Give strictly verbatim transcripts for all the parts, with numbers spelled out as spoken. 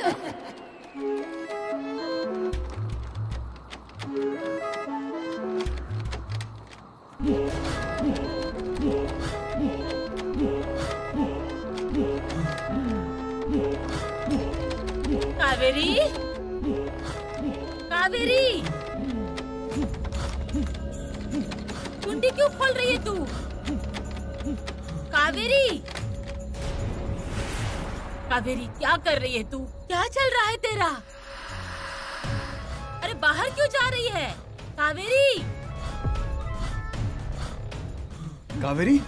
कावेरी, कावेरी, कुंडी क्यों खोल रही है तू? कावेरी, कावेरी क्या कर रही है तू? क्या चल रहा है तेरा? अरे बाहर क्यों जा रही है? कावेरी, कावेरी,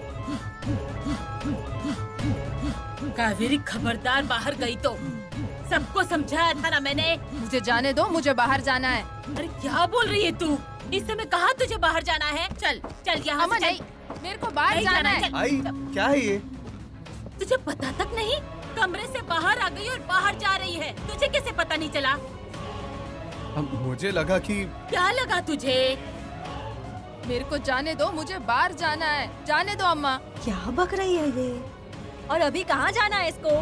कावेरी खबरदार बाहर गई तो। सबको समझाया था ना मैंने। मुझे जाने दो, मुझे बाहर जाना है। अरे क्या बोल रही है तू? इस समय कहा तुझे बाहर जाना है? चल चल यहाँ से चल। मेरे को बाहर जाना है। आई, क्या है ये? तुझे पता तक नहीं? कमरे से बाहर आ गई और बाहर जा रही है। तुझे कैसे पता नहीं चला? हम, मुझे लगा कि क्या लगा तुझे? मेरे को जाने दो, मुझे बाहर जाना है। जाने दो अम्मा। क्या बक रही है ये? और अभी कहाँ जाना है इसको?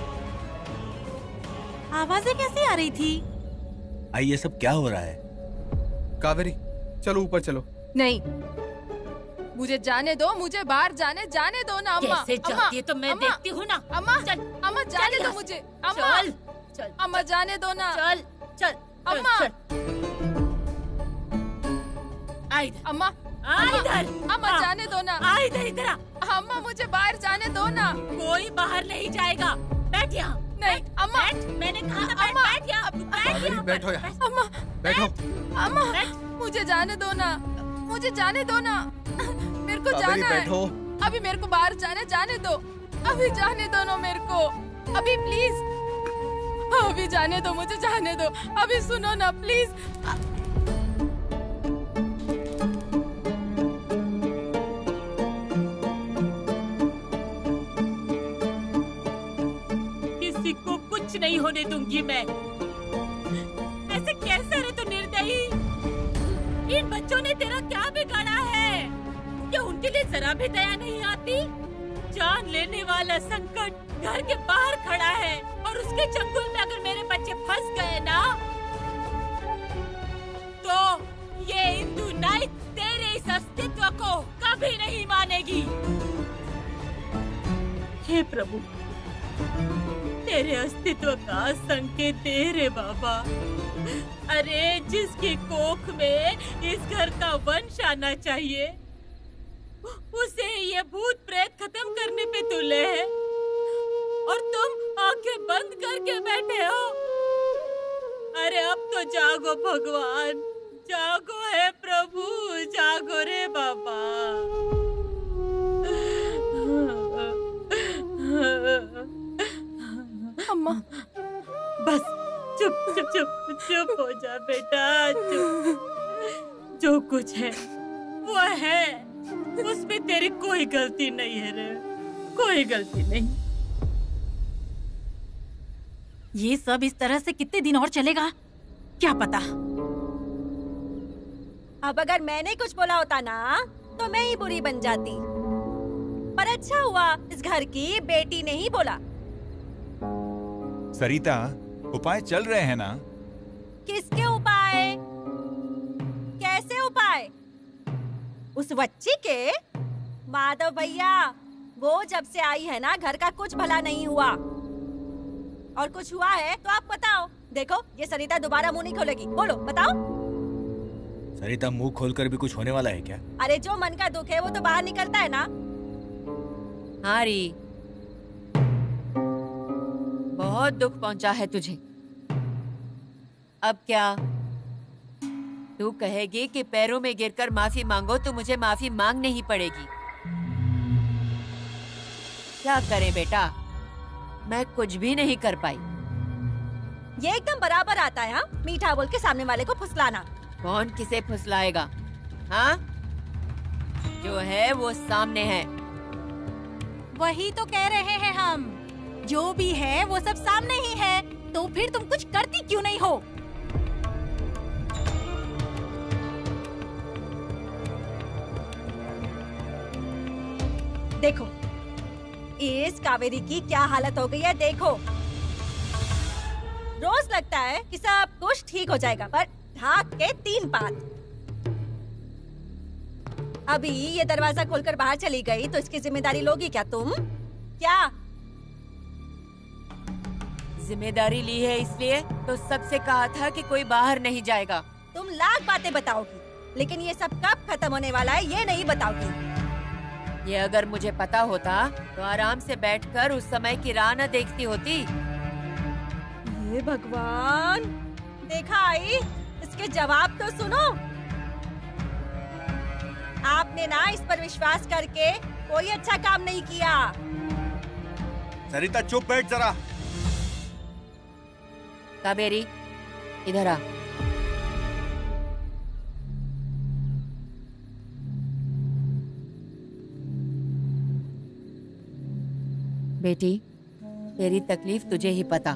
आवाजें कैसी आ रही थी? आई, ये सब क्या हो रहा है? कावेरी, चलो ऊपर चलो। नहीं, मुझे जाने दो, मुझे बाहर जाने जाने दो ना अम्मा। कैसे जाती है तो मैं अम्मा, देखती हूँ ना। अम्मा, चल, अम्मा जाने चल दो यहाँ मुझे। से। अम्मा, चल, चल, अम्मा जाने दो ना। चल, चल, अम्मा, चल। आ इधर, अम्मा, आ इधर। अम्मा आ, जाने दो ना। आ इधर, इधर आ। अम्मा मुझे बाहर जाने दो ना। कोई बाहर नहीं जाएगा। बैठ यहाँ। नहीं अम्मा, बैठ, मैंने कहा था बैठ, बैठ यहाँ, बैठ कावेरी, यहाँ। बैठो यहाँ। अम्मा, बैठो। अम्मा बैठ। मुझे जाने दो ना, मुझे जाने दो ना। मेरे को कावेरी, जाना है। बैठो। अभी मेरे को बाहर जाने जाने दो। अभी जाने दो ना मेरे को। अभी प्लीज, अभी जाने दो, मुझे जाने दो। अभी सुनो ना प्लीज। किसी को कुछ नहीं होने दूंगी मैं। ऐसे कैसे रे तू निर्दयी? इन बच्चों ने तेरा क्या बिगाड़ा है? क्या उनके लिए जरा भी दया नहीं आती? जान लेने वाला संकट घर के बाहर खड़ा है और उसके चंगुल में अगर मेरे बच्चे फंस गए ना, तो ये हिंदू नाइट तेरे इस अस्तित्व को कभी नहीं मानेगी। हे प्रभु, तेरे अस्तित्व का संकेत दे रे बाबा। अरे जिसकी कोख में इस घर का वंश आना चाहिए, उसे ये भूत प्रेत खत्म करने पे तुले हैं और तुम आंखें बंद करके बैठे हो। अरे अब तो जागो भगवान, जागो है प्रभु, जागो रे बाबा। अम्मा बस चुप चुप चुप चुप हो जा बेटा, चुप। जो कुछ है वो है, उसमें तेरी कोई गलती नहीं है रे, कोई गलती नहीं। ये सब इस तरह से कितने दिन और चलेगा क्या पता। अब अगर मैंने कुछ बोला होता ना तो मैं ही बुरी बन जाती, पर अच्छा हुआ इस घर की बेटी ने ही बोला। सरिता, उपाय चल रहे हैं ना? किसके उपाय? कैसे उपाय? उस बच्ची के? माधव भैया, वो जब से आई है ना घर का कुछ भला नहीं हुआ, और कुछ हुआ है तो आप बताओ। देखो ये सरिता दोबारा मुंह नहीं खोलेगी, बोलो बताओ। सरिता, मुंह खोलकर भी कुछ होने वाला है क्या? अरे जो मन का दुख है वो तो बाहर निकलता है ना। हाँ री, बहुत दुख पहुंचा है तुझे। अब क्या तू कहेगी कि पैरों में गिरकर माफी मांगो तो मुझे माफी मांगनी ही पड़ेगी? क्या करें बेटा, मैं कुछ भी नहीं कर पाई। ये एकदम बराबर आता है। हाँ, मीठा बोल के सामने वाले को फुसलाना। कौन किसे फुसलाएगा? हाँ, जो है वो सामने है। वही तो कह रहे हैं हम, जो भी है वो सब सामने ही है, तो फिर तुम कुछ करती क्यों नहीं हो? देखो इस कावेरी की क्या हालत हो गई है, देखो। रोज लगता है कि सब कुछ ठीक हो जाएगा, पर ढाक के तीन पात। अभी ये दरवाजा खोलकर बाहर चली गई तो इसकी जिम्मेदारी लोगी क्या तुम? क्या जिम्मेदारी ली है इसलिए तो सबसे कहा था कि कोई बाहर नहीं जाएगा। तुम लाख बातें बताओगी, लेकिन ये सब कब खत्म होने वाला है ये नहीं बताओगी। ये अगर मुझे पता होता तो आराम से बैठकर उस समय की राह न देखती होती। हे भगवान, देखा आई, इसके जवाब तो सुनो। आपने ना इस पर विश्वास करके कोई अच्छा काम नहीं किया। सरिता चुप बैठ जरा। कावेरी इधर आ। बेटी, तेरी तकलीफ तुझे ही पता।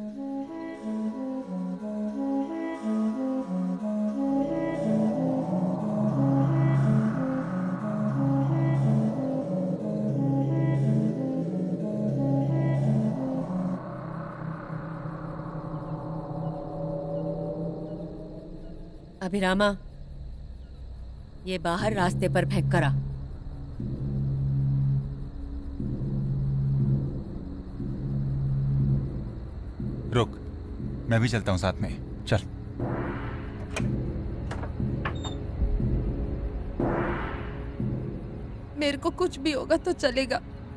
अभिरामा, ये बाहर रास्ते पर फेंक कर आ। रुक, मैं भी चलता हूँ साथ में। चल। मेरे को कुछ भी होगा तो चलेगा,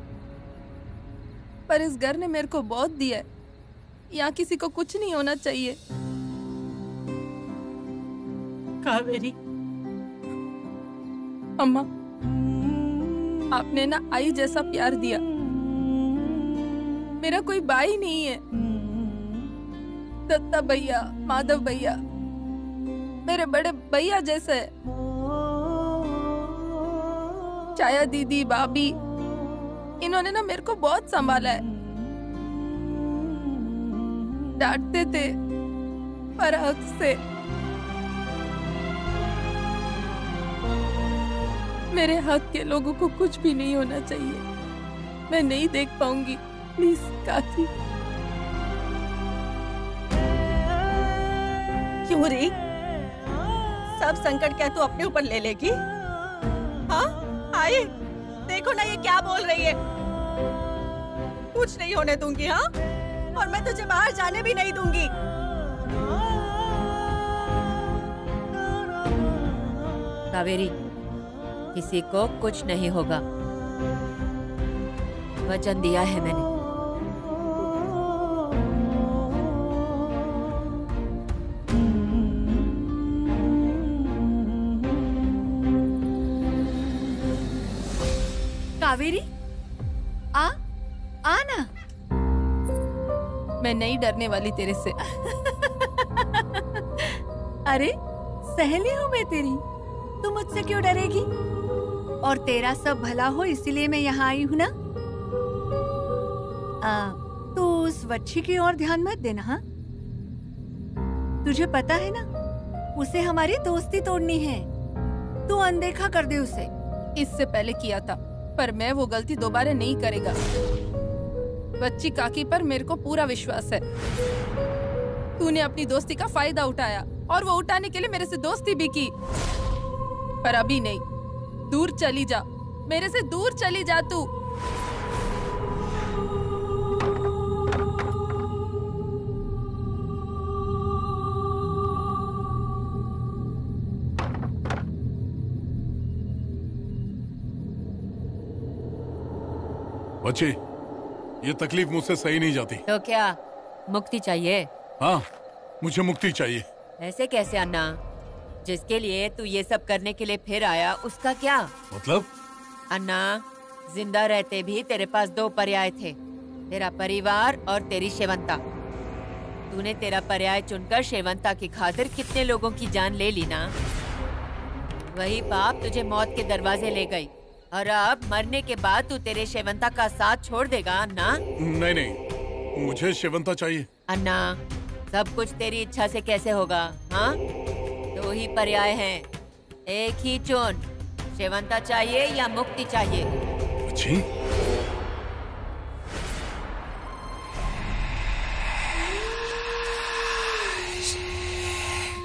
पर इस घर ने मेरे को बहुत दिया है। यहाँ किसी को कुछ नहीं होना चाहिए। कावेरी, अम्मा, आपने ना आई जैसा प्यार दिया। मेरा कोई भाई नहीं है। दत्ता भैया, माधव भैया मेरे बड़े भैया जैसे। छाया दीदी, भाभी, इन्होंने ना मेरे को बहुत संभाला है। डांटते थे पर हक से। मेरे हक के लोगों को कुछ भी नहीं होना चाहिए। मैं नहीं देख पाऊंगी, प्लीज काकी। क्यों री? सब संकट क्या तू अपने ऊपर ले लेगी? हाँ आई, देखो ना ये क्या बोल रही है। कुछ नहीं होने दूंगी। हाँ, और मैं तुझे बाहर जाने भी नहीं दूंगी। कावेरी, किसी को कुछ नहीं होगा, वचन दिया है मैंने। कावेरी, आ आ ना। मैं नहीं डरने वाली तेरे से। अरे सहेली हूँ मैं तेरी, तू मुझसे क्यों डरेगी? और तेरा सब भला हो इसीलिए मैं यहाँ आई हूँ ना। आ, तू उस वच्छी की ओर ध्यान मत देना। हाँ, तुझे पता है ना, उसे हमारी दोस्ती तोड़नी है। तू अनदेखा कर दे उसे। इससे पहले किया था, पर मैं वो गलती दोबारा नहीं करेगा। बच्ची काकी पर मेरे को पूरा विश्वास है। तूने अपनी दोस्ती का फायदा उठाया और वो उठाने के लिए मेरे से दोस्ती भी की, पर अभी नहीं। दूर चली जा, मेरे से दूर चली जा तू। बच्ची, ये तकलीफ मुझसे सही नहीं जाती। तो क्या मुक्ति चाहिए? हाँ, मुझे मुक्ति चाहिए। ऐसे कैसे अन्ना? जिसके लिए तू ये सब करने के लिए फिर आया, उसका क्या मतलब? अन्ना, जिंदा रहते भी तेरे पास दो पर्याय थे, तेरा परिवार और तेरी शेवंता। तूने तेरा पर्याय चुनकर शेवंता की खातिर कितने लोगों की जान ले ली ना। वही पाप तुझे मौत के दरवाजे ले गई, और अब मरने के बाद तू तेरे शेवंता का साथ छोड़ देगा अन्ना? नहीं नहीं, मुझे शेवंता चाहिए। अन्ना, सब कुछ तेरी इच्छा से कैसे होगा? हाँ, दो ही पर्याय हैं, एक ही चुन। शेवंता चाहिए या मुक्ति चाहिए? जी?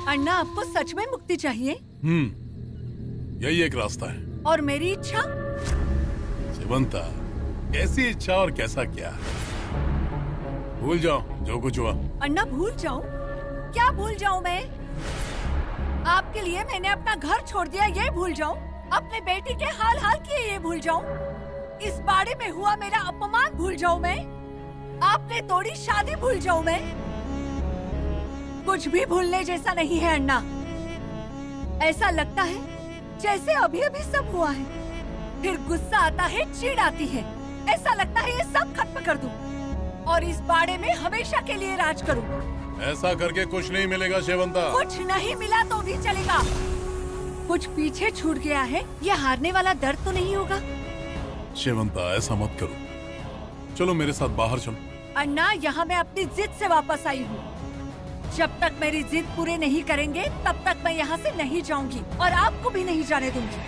अन्ना, आपको सच में मुक्ति चाहिए? हम्म, यही एक रास्ता है। और मेरी इच्छा? शेवंता, कैसी इच्छा और कैसा क्या? भूल जाओ जो कुछ हुआ। अन्ना, भूल जाऊं? क्या भूल जाऊं मैं? आपके लिए मैंने अपना घर छोड़ दिया, ये भूल जाऊं? अपने बेटी के हाल हाल किए, ये भूल जाऊं? इस बाड़े में हुआ मेरा अपमान भूल जाऊं मैं? आपने तोड़ी शादी भूल जाऊं मैं? कुछ भी भूलने जैसा नहीं है अन्ना। ऐसा लगता है जैसे अभी अभी सब हुआ है। फिर गुस्सा आता है, चिढ़ आती है। ऐसा लगता है ये सब खत्म कर दूं और इस बाड़े में हमेशा के लिए राज करूं। ऐसा करके कुछ नहीं मिलेगा शेवंता। कुछ नहीं मिला तो भी चलेगा। कुछ पीछे छूट गया है, ये हारने वाला दर्द तो नहीं होगा? शेवंता, ऐसा मत करो। चलो मेरे साथ बाहर चलो। अन्ना, यहाँ मैं अपनी जिद से वापस आई हूँ। जब तक मेरी जिद पूरे नहीं करेंगे तब तक मैं यहाँ से नहीं जाऊंगी और आपको भी नहीं जाने दूंगी।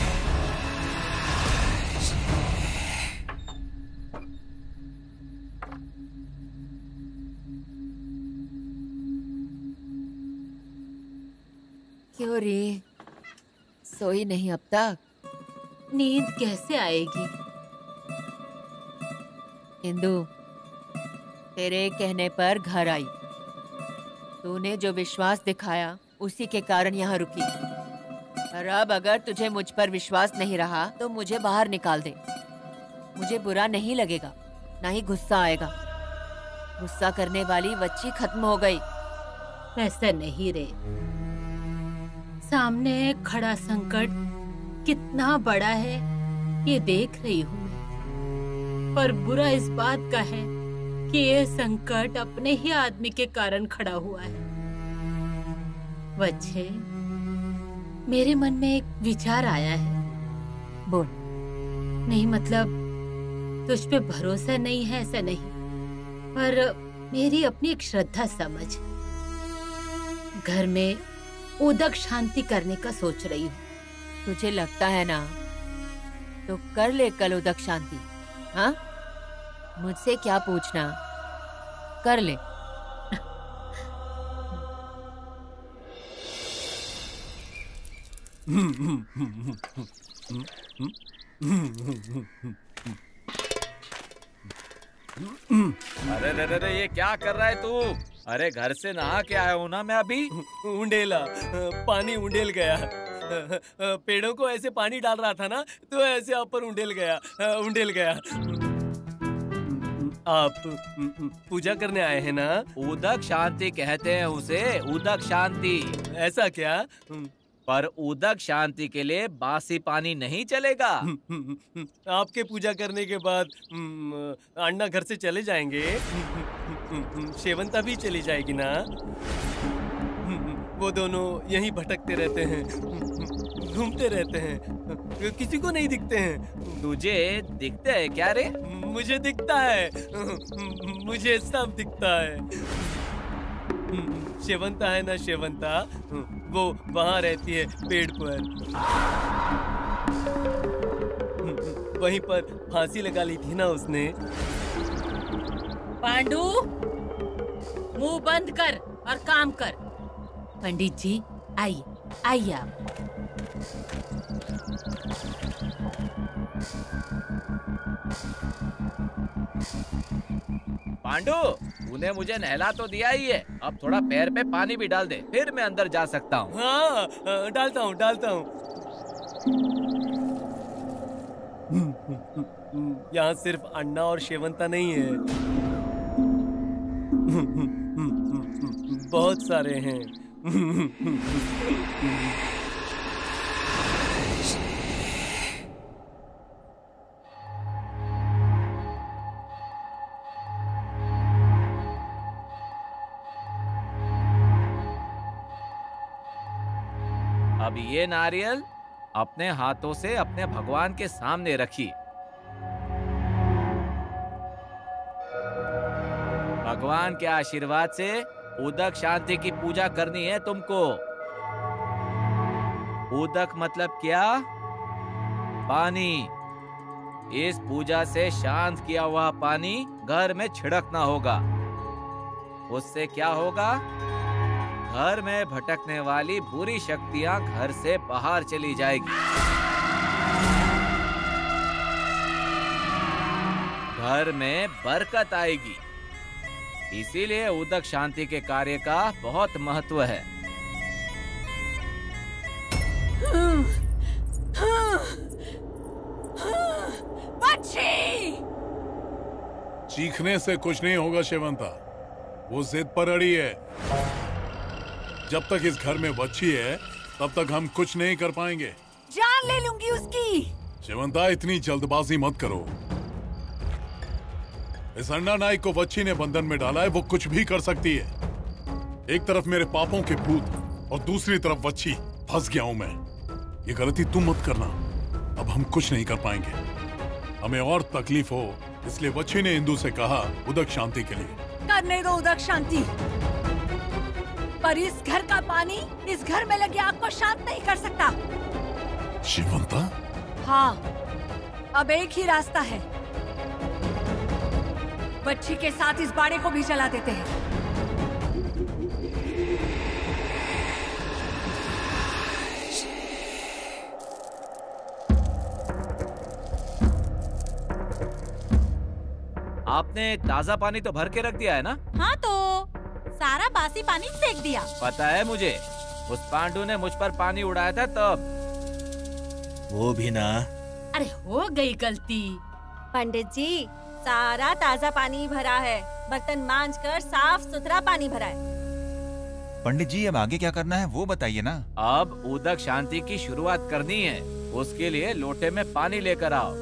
क्यों रे, सोई नहीं अब तक? नींद कैसे आएगी? इंदु, तेरे कहने पर घर आई। तूने जो विश्वास दिखाया उसी के कारण यहाँ रुकी। और अब अगर तुझे मुझ पर विश्वास नहीं रहा तो मुझे बाहर निकाल दे। मुझे बुरा नहीं लगेगा, ना ही गुस्सा आएगा। गुस्सा करने वाली बच्ची खत्म हो गई। ऐसा नहीं रे, सामने खड़ा संकट कितना बड़ा है ये देख रही हूँ मैं। पर बुरा इस बात का है कि ये संकट अपने ही आदमी के कारण खड़ा हुआ है। वच्छे, मेरे मन में एक विचार आया है। बोल। नहीं मतलब तुझ पे भरोसा नहीं है ऐसा नहीं, पर मेरी अपनी एक श्रद्धा समझ। घर में उदक शांति करने का सोच रही हूँ। तुझे लगता है ना तो कर ले कल उदक शांति। हाँ, मुझसे क्या पूछना, कर ले। अरे रे रे रे, ये क्या कर रहा है तू? अरे घर से नहा के आया हूँ ना मैं अभी। उंडेला, पानी उंडेल गया। पेड़ों को ऐसे पानी डाल रहा था ना तो ऐसे ऊपर उंडेल गया, उंडेल गया। आप पूजा करने आए हैं ना? उदक शांति कहते हैं उसे, उदक शांति। ऐसा क्या? पर उदक शांति के लिए बासी पानी नहीं चलेगा। आपके पूजा करने के बाद अन्ना घर से चले जाएंगे, शेवंता भी चली जाएगी ना। वो दोनों यहीं भटकते रहते हैं, घूमते रहते हैं, किसी को नहीं दिखते हैं। तुझे दिखते है क्या रे? मुझे दिखता है, मुझे सब दिखता है। शेवंता है ना, शेवंता, वो वहाँ रहती है पेड़ पर। वहीं पर फांसी लगा ली थी ना उसने। पांडु, मुंह बंद कर और काम कर। पंडित जी आइए, आइए आप। पांडु, तूने मुझे नहला तो दिया ही है, अब थोड़ा पैर पे पानी भी डाल दे, फिर मैं अंदर जा सकता हूँ। हाँ, डालता हूँ, डालता हूँ। यहाँ सिर्फ अन्ना और शेवंता नहीं है, बहुत सारे हैं। अब ये नारियल अपने हाथों से अपने भगवान के सामने रखिए। भगवान के आशीर्वाद से उदक शांति की पूजा करनी है तुमको। उदक मतलब क्या? पानी। इस पूजा से शांत किया हुआ पानी घर में छिड़कना होगा। उससे क्या होगा? घर में भटकने वाली बुरी शक्तियां घर से बाहर चली जाएगी। घर में बरकत आएगी। इसीलिए उदक शांति के कार्य का बहुत महत्व है। बच्ची! चीखने से कुछ नहीं होगा शेवंता, वो जिद पर अड़ी है। जब तक इस घर में बच्ची है तब तक हम कुछ नहीं कर पाएंगे। जान ले लूंगी उसकी। शेवंता, इतनी जल्दबाजी मत करो। इस अन्ना नाइक को बच्ची ने बंधन में डाला है, वो कुछ भी कर सकती है। एक तरफ मेरे पापों के भूत और दूसरी तरफ बच्ची। फंस गया हूं मैं। ये गलती तुम मत करना। अब हम कुछ नहीं कर पाएंगे। हमें और तकलीफ हो, इसलिए बच्ची ने इंदु से कहा उदक शांति के लिए। करने दो उदक शांति, पर इस घर का पानी इस घर में लगी आग को शांत नहीं कर सकता। शिवंता? हाँ, अब एक ही रास्ता है। बच्ची के साथ इस बाड़े को भी जला देते हैं। आपने ताजा पानी तो भर के रख दिया है ना? हाँ, तो सारा बासी पानी फेंक दिया। पता है मुझे, उस पांडु ने मुझ पर पानी उड़ाया था तब। वो भी ना। अरे हो गई गलती। पंडित जी, सारा ताजा पानी भरा है। बर्तन मांज कर साफ सुथरा पानी भरा है। पंडित जी, अब आगे क्या करना है वो बताइए ना। अब उदक शांति की शुरुआत करनी है। उसके लिए लोटे में पानी लेकर आओ।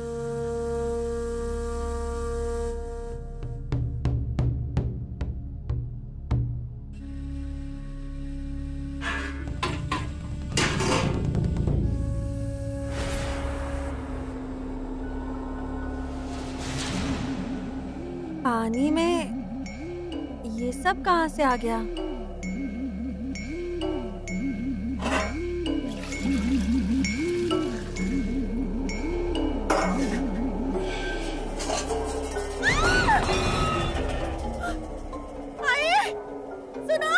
पानी में ये सब कहाँ से आ गया? आए, सुनो!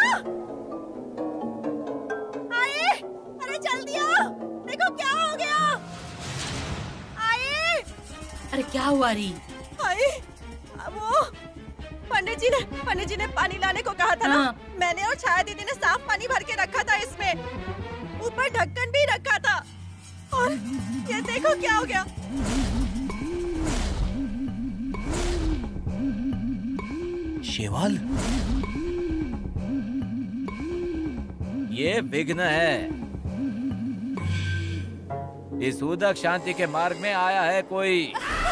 आए, अरे जल्दी आओ! देखो क्या हो गया! आए! अरे क्या हुआ री? आए! वो पंडित जी ने पंडित जी ने पानी लाने को कहा था ना। हाँ। मैंने और छाया दीदी ने साफ पानी भर के रखा था इसमें। ऊपर ढक्कन भी रखा था। और ये देखो क्या हो गया। शेवाल? ये विघ्न है। इस उदक शांति के मार्ग में आया है कोई।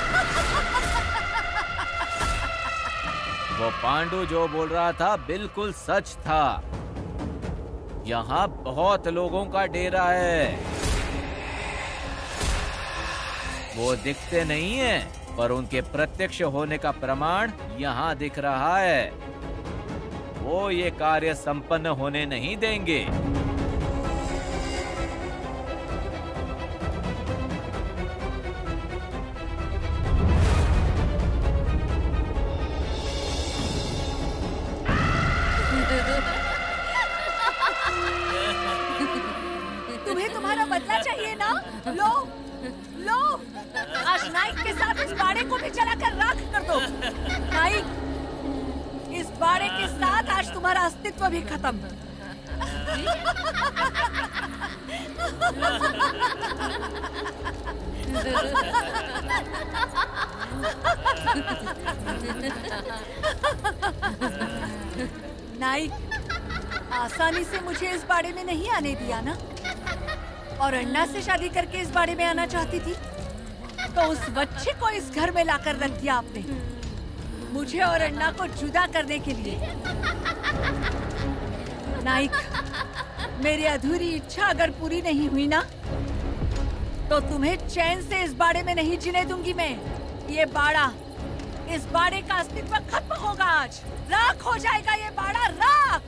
वो पांडु जो बोल रहा था बिल्कुल सच था। यहाँ बहुत लोगों का डेरा है। वो दिखते नहीं हैं, पर उनके प्रत्यक्ष होने का प्रमाण यहाँ दिख रहा है। वो ये कार्य संपन्न होने नहीं देंगे। तुम्हें तुम्हारा बदला चाहिए ना? लो, लो, आज नाइक के साथ इस बाड़े को भी जलाकर राख कर दो। नाइक, इस बाड़े के साथ आज तुम्हारा अस्तित्व भी खत्म। नाइक, आसानी से मुझे इस बाड़े में नहीं आने दिया ना? और अन्ना से शादी करके इस बाड़े में आना चाहती थी, तो उस बच्चे को इस घर में लाकर रख दिया आपने, मुझे और अन्ना को जुदा करने के लिए। नाइक, मेरी अधूरी इच्छा अगर पूरी नहीं हुई ना, तो तुम्हें चैन से इस बाड़े में नहीं जीने दूंगी मैं। ये बाड़ा, इस बाड़े का अस्तित्व खत्म होगा आज। राख हो जाएगा ये बाड़ा, राख।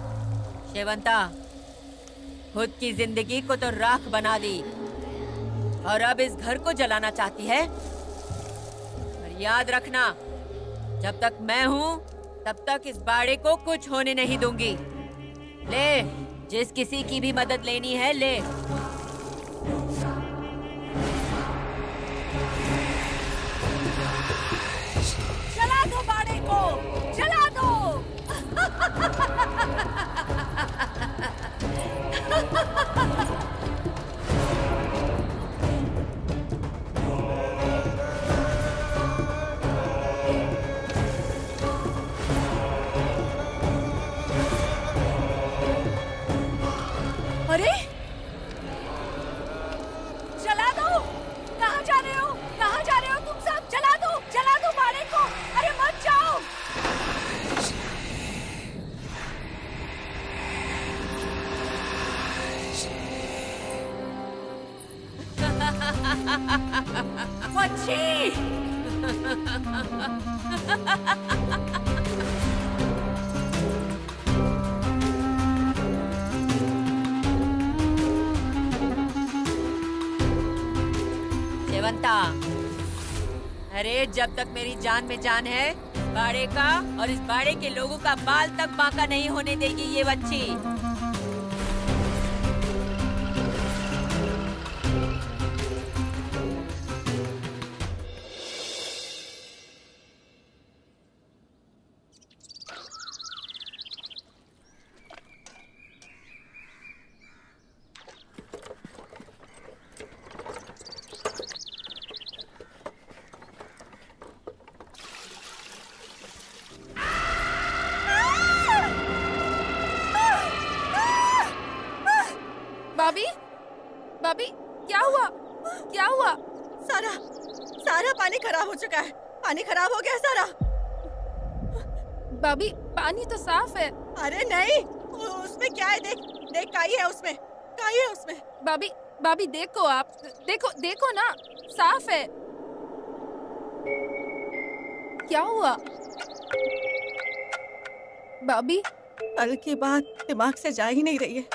शेवंता, खुद की जिंदगी को तो राख बना दी, और अब इस घर को जलाना चाहती है। पर याद रखना, जब तक मैं हूँ तब तक इस बाड़े को कुछ होने नहीं दूंगी। ले, जिस किसी की भी मदद लेनी है ले। जला दो बाड़े को, जला दो। अरे जला दो। कहाँ जा रहे हो, कहाँ जा रहे हो तुम सब? जला दो, जला दो बाड़े को। अरे मत जाओ। वच्छी! शेवंता, अरे जब तक मेरी जान में जान है, बाड़े का और इस बाड़े के लोगों का बाल तक बांका नहीं होने देगी ये बच्ची। भाभी, भाभी, क्या हुआ? क्या हुआ? सारा, सारा पानी खराब हो चुका है। पानी खराब हो गया सारा। भाभी, पानी तो साफ है। अरे नहीं, उसमें क्या है? देख, देख काई है उसमें, काई है उसमें। भाभी, भाभी देखो आप, देखो, देखो ना, साफ है। क्या हुआ? भाभी, कल की बात दिमाग से जा ही नहीं रही है।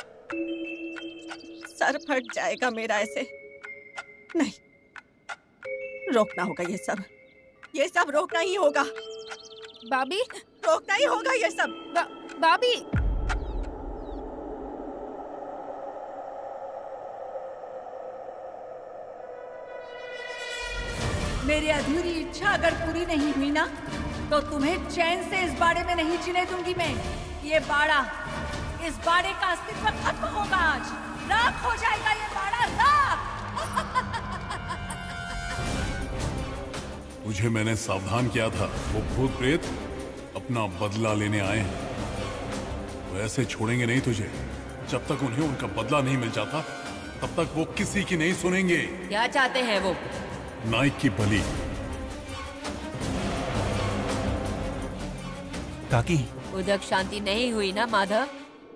सर फट जाएगा मेरा ऐसे। नहीं, रोकना होगा ये सब, ये सब रोकना ही होगा। भाभी, रोकना ही होगा ये सब। बा, भाभी, मेरी अधूरी इच्छा अगर पूरी नहीं हुई ना, तो तुम्हें चैन से इस बाड़े में नहीं जीने दूंगी मैं। ये बाड़ा, इस बाड़े का अस्तित्व खत्म होगा आज। राख हो जाएगा ये बाड़ा, राख। मुझे मैंने सावधान किया था, वो भूत प्रेत अपना बदला लेने आए हैं। वो ऐसे छोड़ेंगे नहीं तुझे। जब तक उन्हें उनका बदला नहीं मिल जाता, तब तक वो किसी की नहीं सुनेंगे। क्या चाहते हैं वो? नाइक की बलि। काकी, उदक शांति नहीं हुई ना माधव?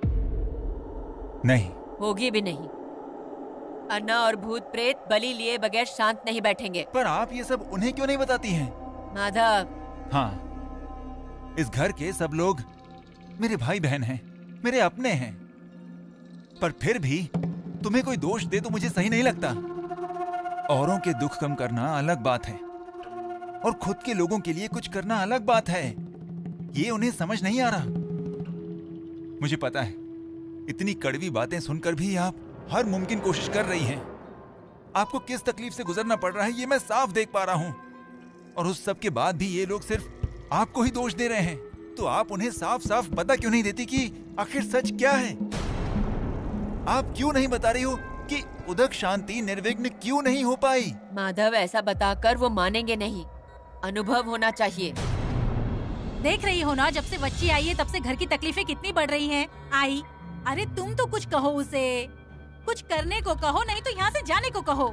नहीं, होगी भी नहीं। अन्ना और भूत प्रेत बलि लिए बगैर शांत नहीं बैठेंगे। पर आप ये सब उन्हें क्यों नहीं बताती हैं? माधव, हाँ, इस घर के सब लोग मेरे भाई बहन हैं, मेरे अपने हैं। पर फिर भी तुम्हें कोई दोष दे तो मुझे सही नहीं लगता। औरों के दुख कम करना अलग बात है, और खुद के लोगों के लिए कुछ करना अलग बात है। ये उन्हें समझ नहीं आ रहा। मुझे पता है, इतनी कड़वी बातें सुनकर भी आप हर मुमकिन कोशिश कर रही हैं। आपको किस तकलीफ से गुजरना पड़ रहा है ये मैं साफ देख पा रहा हूं। और उस सब के बाद भी ये लोग सिर्फ आपको ही दोष दे रहे हैं। तो आप उन्हें साफ साफ बता क्यों नहीं देती कि आखिर सच क्या है? आप क्यों नहीं बता रही हो कि उदक शांति निर्विघ्न क्यों नहीं हो पाई? माधव, ऐसा बताकर वो मानेंगे नहीं। अनुभव होना चाहिए। देख रही हो ना, जब से बच्ची आई है तब से घर की तकलीफें कितनी बढ़ रही हैं। आई, अरे तुम तो कुछ कहो उसे, कुछ करने को कहो, नहीं तो यहाँ से जाने को कहो।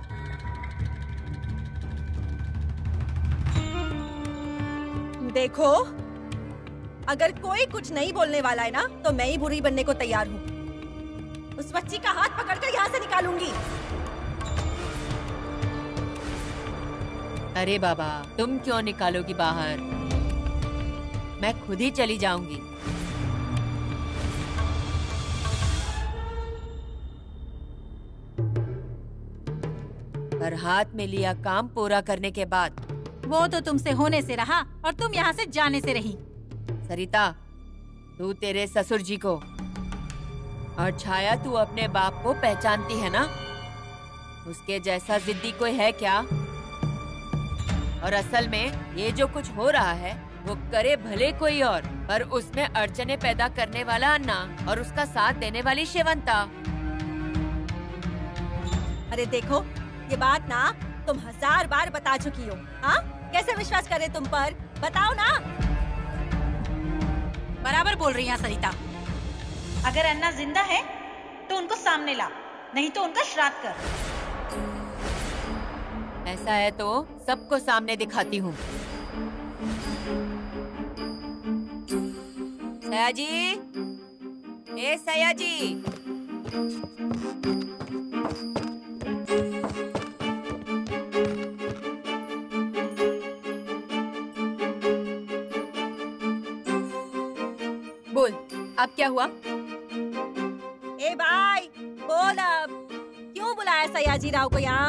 देखो, अगर कोई कुछ नहीं बोलने वाला है ना, तो मैं ही बुरी बनने को तैयार हूँ। उस बच्ची का हाथ पकड़कर यहाँ से निकालूंगी। अरे बाबा, तुम क्यों निकालोगी बाहर? मैं खुद ही चली जाऊंगी। हर हाथ में लिया काम पूरा करने के बाद। वो तो तुमसे होने से रहा और तुम यहाँ से जाने से रही। सरिता, तू तेरे ससुर जी को और छाया तू अपने बाप को पहचानती है ना? उसके जैसा जिद्दी कोई है क्या? और असल में ये जो कुछ हो रहा है वो करे भले कोई और, पर उसमें अड़चने पैदा करने वाला अन्ना और उसका साथ देने वाली शेवंता। अरे देखो, ये बात ना तुम हजार बार बता चुकी हो। हाँ, कैसे विश्वास करें तुम पर? बताओ ना। बराबर बोल रही हैं सरिता। अगर अन्ना जिंदा है तो उनको सामने ला, नहीं तो उनका श्राद्ध कर। ऐसा है तो सबको सामने दिखाती हूँ। सयाजी, ए सयाजी, बोल, अब क्या हुआ? ए भाई, बोल अब, क्यों बुलाया सयाजी राव को यहाँ?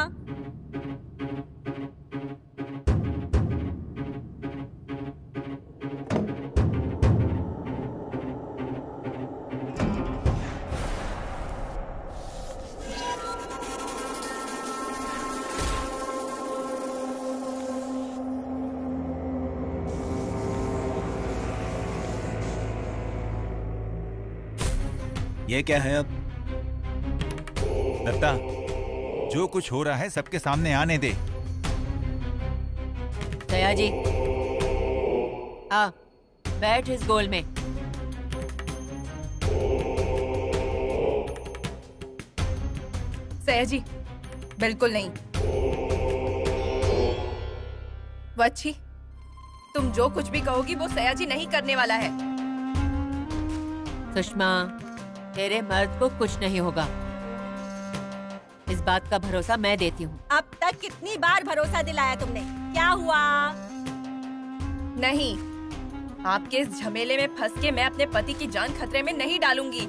ये क्या है अब? दत्ता, जो कुछ हो रहा है सबके सामने आने दे। सयाजी, आ, बैठ इस गोल में। सयाजी, बिल्कुल नहीं। वच्छी, तुम जो कुछ भी कहोगी वो सयाजी नहीं करने वाला है। सुषमा, तेरे मर्द को कुछ नहीं होगा, इस बात का भरोसा मैं देती हूँ। अब तक कितनी बार भरोसा दिलाया तुमने? क्या हुआ? नहीं, आपके इस झमेले में फंस के मैं अपने पति की जान खतरे में नहीं डालूंगी।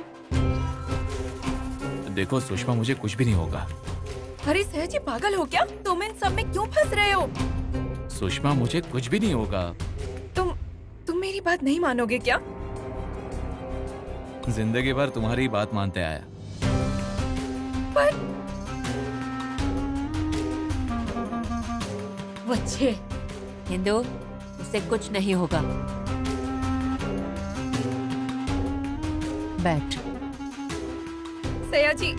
देखो सुषमा, मुझे कुछ भी नहीं होगा। अरे सयाजी, पागल हो क्या? तुम इन सब में क्यों फंस रहे हो? सुषमा, मुझे कुछ भी नहीं होगा। तुम तुम मेरी बात नहीं मानोगे क्या? जिंदगी भर तुम्हारी बात मानते आया। पर वच्छे, हिंदू, उसे कुछ नहीं होगा। बैठ। सयाजी,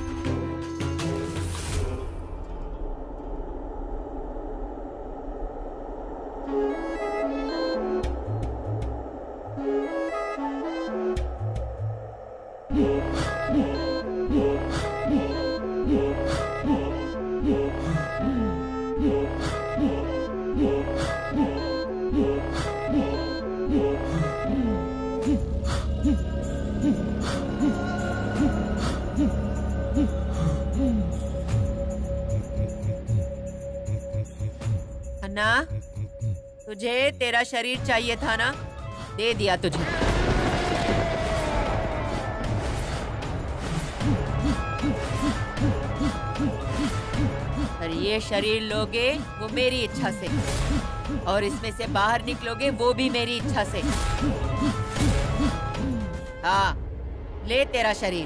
अन्ना, तुझे तेरा शरीर चाहिए था ना? दे दिया तुझे। और ये शरीर लोगे वो मेरी इच्छा से, और इसमें से बाहर निकलोगे वो भी मेरी इच्छा से। हाँ, ले तेरा शरीर।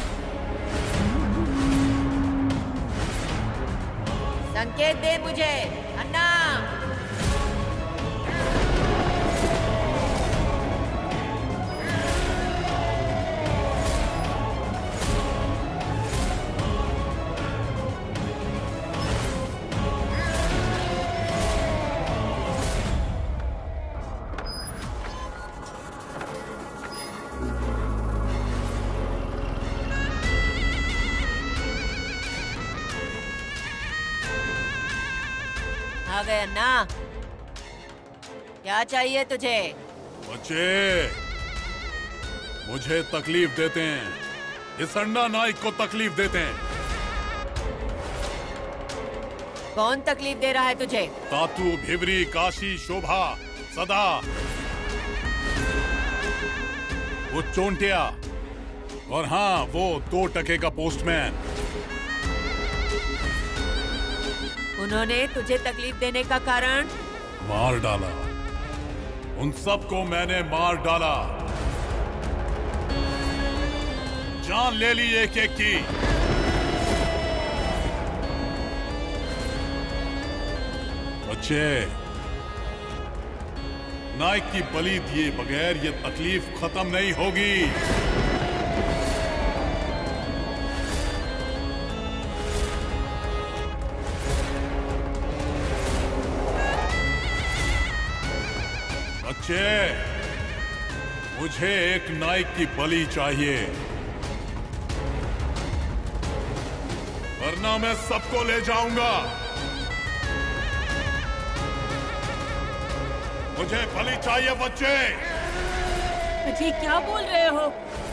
संकेत दे मुझे, अन्ना। आ गए अन्ना, क्या चाहिए तुझे? बच्चे मुझे तकलीफ देते हैं, इस अन्ना नाइक को तकलीफ देते हैं। कौन तकलीफ दे रहा है तुझे? तातू, भिवरी, काशी, शोभा, सदा, वो चोंटिया, और हाँ वो दो टके का पोस्टमैन। उन्होंने तुझे तकलीफ देने का कारण? मार डाला, उन सबको मैंने मार डाला, जान ले ली एक एक की। बच्चे, नायक की बलि दिए बगैर ये तकलीफ खत्म नहीं होगी। बच्चे, मुझे एक नायक की बलि चाहिए, वरना मैं सबको ले जाऊंगा। मुझे बलि चाहिए बच्चे। जी क्या बोल रहे हो?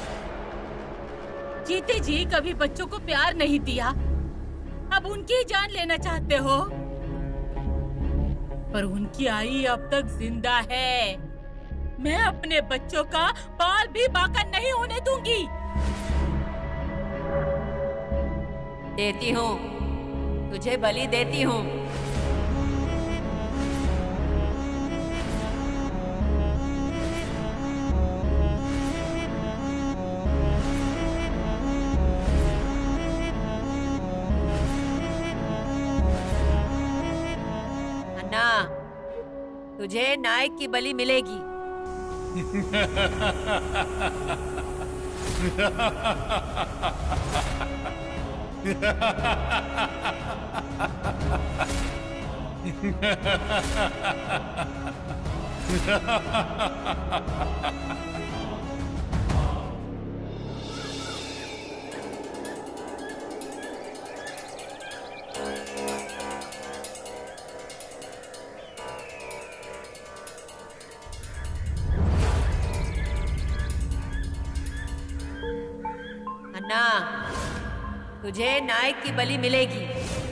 जीते जी कभी बच्चों को प्यार नहीं दिया, अब उनकी जान लेना चाहते हो? पर उनकी आई अब तक जिंदा है। मैं अपने बच्चों का बाल भी बाका नहीं होने दूंगी। देती हूँ, तुझे बलि देती हूँ। अन्ना, तुझे नायक की बलि मिलेगी। अन्ना, तुझे नायक की बलि मिलेगी।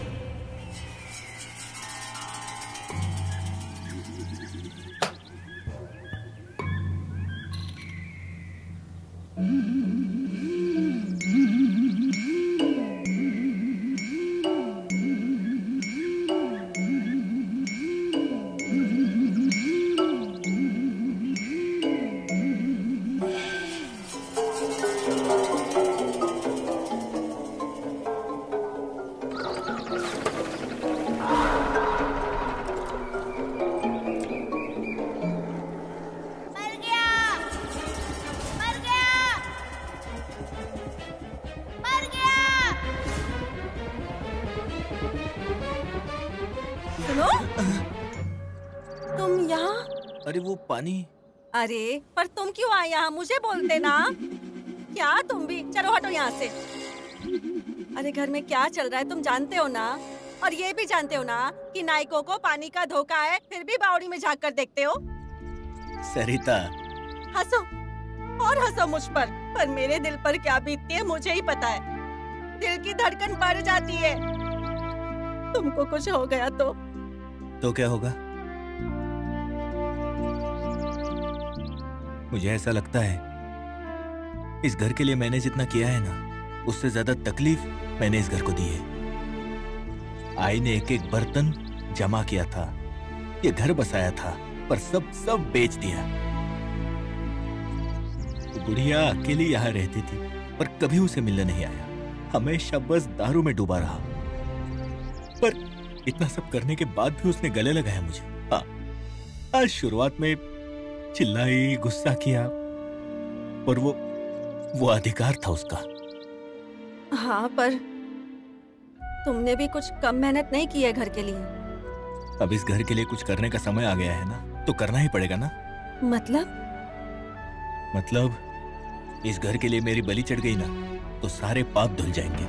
तुम यहाँ? अरे वो पानी। अरे पर तुम क्यों आए यहाँ? मुझे बोलते ना। क्या तुम भी? चलो हटो यहाँ से। अरे घर में क्या चल रहा है तुम जानते हो ना? और ये भी जानते हो ना कि नायकों को पानी का धोखा है, फिर भी बावड़ी में झांक कर देखते हो। सरिता, हंसो और हंसो मुझ पर, पर मेरे दिल पर क्या बीतती है मुझे ही पता है। दिल की धड़कन बढ़ जाती है। तुमको कुछ हो गया तो तो क्या होगा? मुझे ऐसा लगता है इस घर के लिए मैंने जितना किया है ना, उससे ज्यादा तकलीफ मैंने इस घर को दी है। आई ने एक एक बर्तन जमा किया था, ये घर बसाया था, पर सब सब बेच दिया। तो बुढ़िया अकेली यहाँ रहती थी, पर कभी उसे मिलने नहीं आया, हमेशा बस दारू में डूबा रहा। पर इतना सब करने के बाद भी उसने गले लगाया मुझे। हाँ, आज शुरुआत में चिल्लाई, गुस्सा किया, पर वो वो अधिकार था उसका। हाँ, पर तुमने भी कुछ कम मेहनत नहीं की है घर के लिए। अब इस घर के लिए कुछ करने का समय आ गया है ना, तो करना ही पड़ेगा ना। मतलब? मतलब इस घर के लिए मेरी बलि चढ़ गई ना, तो सारे पाप धुल जाएंगे।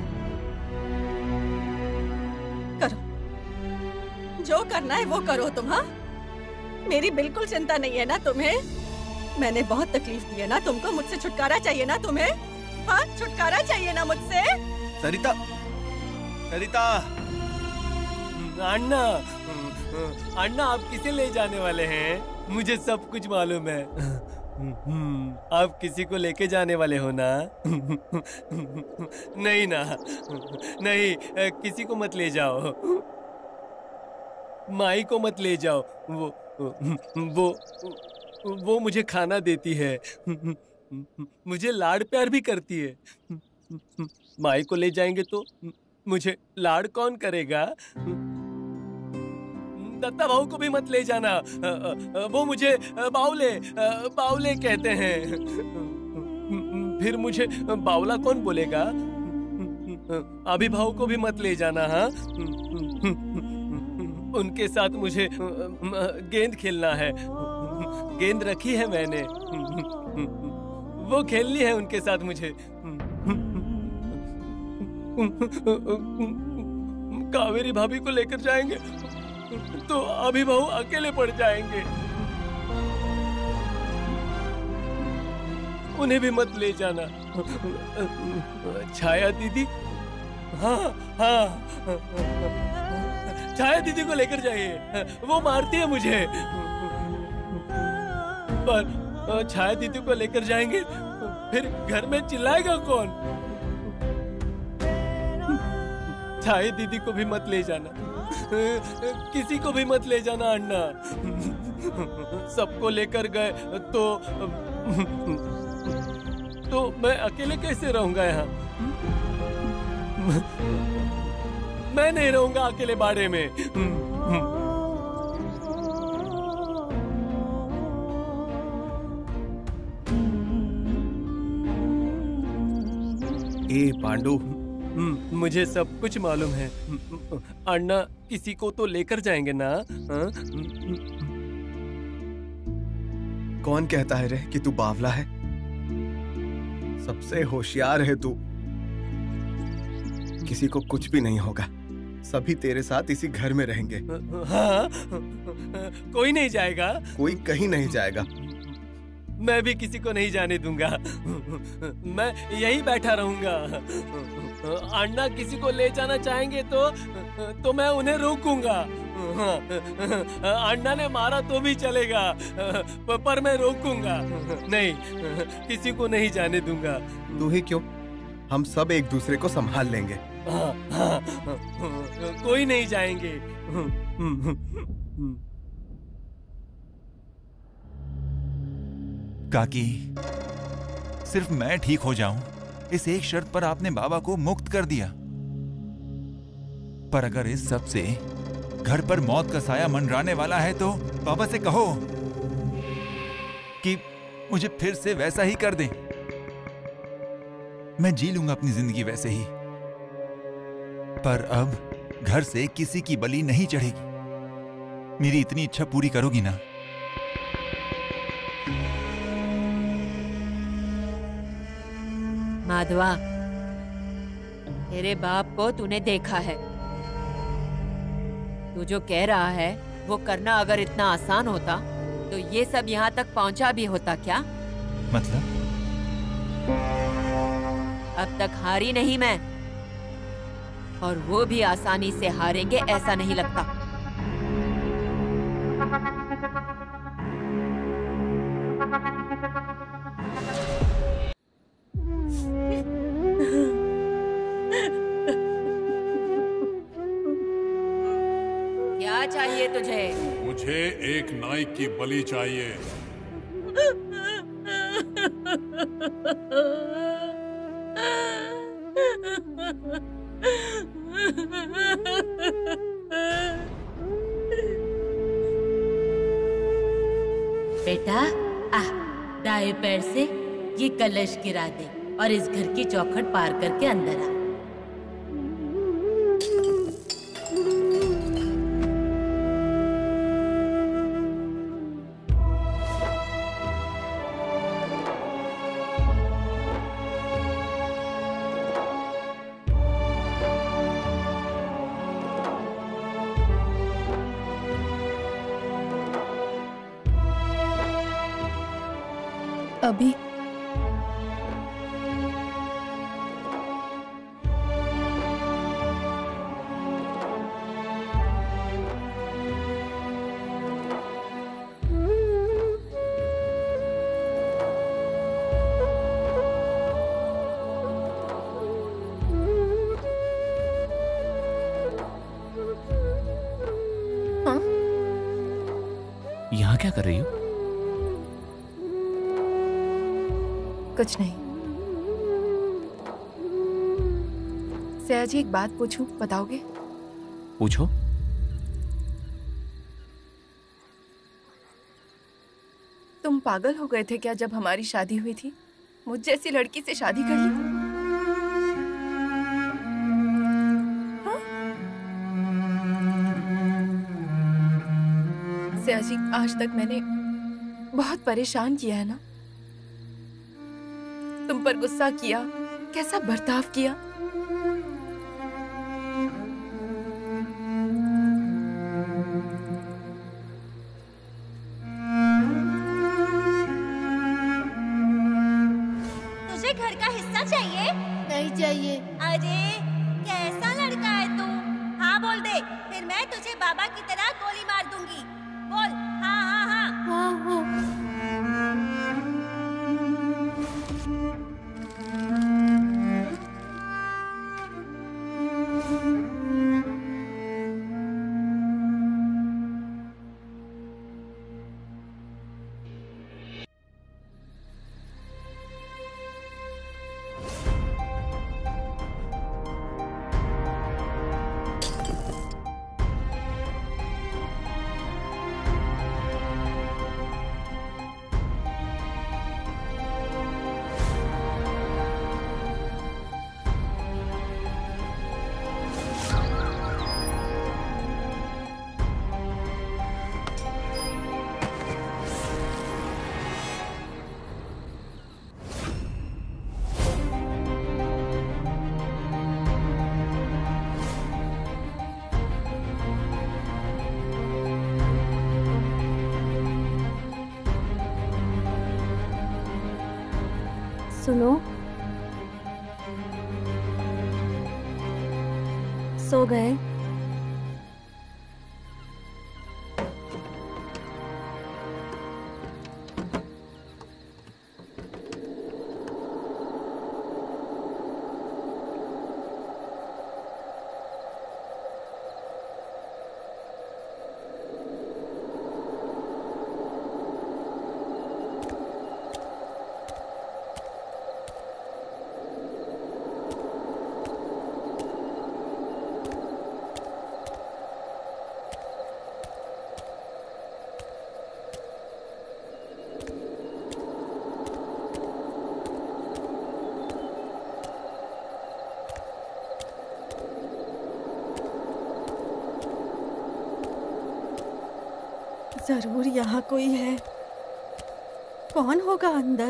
करो, जो करना है वो करो तुम। हाँ, मेरी बिल्कुल चिंता नहीं है ना तुम्हें। मैंने बहुत तकलीफ दी है ना तुमको, मुझसे छुटकारा चाहिए ना तुम्हें। हाँ, छुटकारा चाहिए ना मुझसे। सरिता, सरिता। अन्ना, अन्ना आप किसे ले जाने वाले हैं? मुझे सब कुछ मालूम है। आप किसी को लेके जाने वाले हो ना? नहीं ना, नहीं, किसी को मत ले जाओ। माई को मत ले जाओ, वो वो वो मुझे खाना देती है, मुझे लाड़ प्यार भी करती है। माई को ले जाएंगे तो मुझे लाड़ कौन करेगा? दत्ता भाऊ को भी मत ले जाना, वो मुझे बावले बावले कहते हैं। फिर मुझे बावला कौन बोलेगा? अभी भाऊ को भी मत ले जाना। हाँ, उनके साथ मुझे गेंद खेलना है, गेंद रखी है मैंने, वो खेलनी है उनके साथ मुझे। कावेरी भाभी को लेकर जाएंगे तो अभी भाऊ अकेले पड़ जाएंगे, उन्हें भी मत ले जाना। छाया दीदी, हाँ हाँ, छाया दीदी को लेकर जाइए, वो मारती है मुझे। पर छाया दीदी को लेकर जाएंगे फिर घर में चिल्लाएगा कौन? छाया दीदी को भी मत ले जाना, किसी को भी मत ले जाना अन्ना। सबको लेकर गए तो तो मैं अकेले कैसे रहूंगा यहाँ? मैं नहीं रहूंगा अकेले बाड़े में। ए पांडु, मुझे सब कुछ मालूम है अन्ना, किसी को तो लेकर जाएंगे ना? हा? कौन कहता है रे कि तू बावला है? सबसे होशियार है तू। किसी को कुछ भी नहीं होगा, सभी तेरे साथ इसी घर में रहेंगे। हाँ, कोई नहीं जाएगा? कोई कहीं नहीं जाएगा। मैं भी किसी को नहीं जाने दूंगा, मैं यही बैठा रहूंगा। अन्ना किसी को ले जाना चाहेंगे तो तो मैं उन्हें रोकूंगा। अन्ना ने मारा तो भी चलेगा, पर मैं रोकूंगा नहीं, किसी को नहीं जाने दूंगा। तू ही क्यों, हम सब एक दूसरे को संभाल लेंगे। हाँ, हाँ, कोई नहीं जाएंगे। काकी, सिर्फ मैं ठीक हो जाऊं, इस एक शर्त पर आपने बाबा को मुक्त कर दिया। पर अगर इस सब से घर पर मौत का साया मंडराने वाला है तो बाबा से कहो कि मुझे फिर से वैसा ही कर दें। मैं जी लूंगा अपनी जिंदगी वैसे ही, पर अब घर से किसी की बलि नहीं चढ़ेगी। मेरी इतनी इच्छा पूरी करोगी ना? माधवा, तेरे बाप को तूने देखा है, तू जो कह रहा है वो करना अगर इतना आसान होता तो ये सब यहाँ तक पहुँचा भी होता क्या? मतलब? अब तक हारी नहीं मैं, और वो भी आसानी से हारेंगे ऐसा नहीं लगता। क्या चाहिए तुझे? मुझे एक नाई की बलि चाहिए। बेटा, आ, दाएं पैर से ये कलश गिरा दे और इस घर की चौखट पार करके अंदर आ। अभी हाँ? क्या कर रही हो? कुछ नहीं। सया जी, एक बात पूछूं, बताओगे? पूछो। तुम पागल हो गए थे क्या जब हमारी शादी हुई थी? मुझ जैसी लड़की से शादी कर ली? हाँ? सया जी, आज तक मैंने बहुत परेशान किया है ना, तुम पर गुस्सा किया, कैसा बर्ताव किया। तुझे घर का हिस्सा चाहिए? नहीं चाहिए। अरे कैसा लड़का है तू? हाँ बोल दे, फिर मैं तुझे बाबा की तरह गोली मार दूंगी। बोल हाँ हाँ हाँ। हाँ हाँ। सुनो, सो गए? जरूर यहाँ कोई है। कौन होगा अंदर?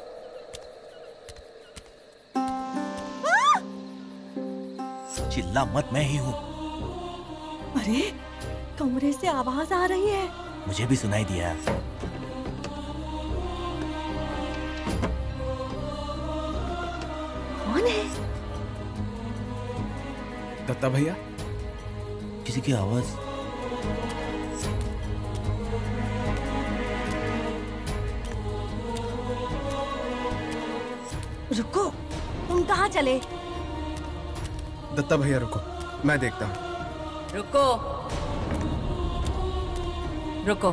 चिल्ला मत, मैं ही हूँ। अरे कमरे से आवाज आ रही है। मुझे भी सुनाई दिया। कौन है? दत्ता भैया? किसी की आवाज। रुको, तुम कहाँ चले? दत्ता भैया रुको, मैं देखता हूँ। रुको रुको।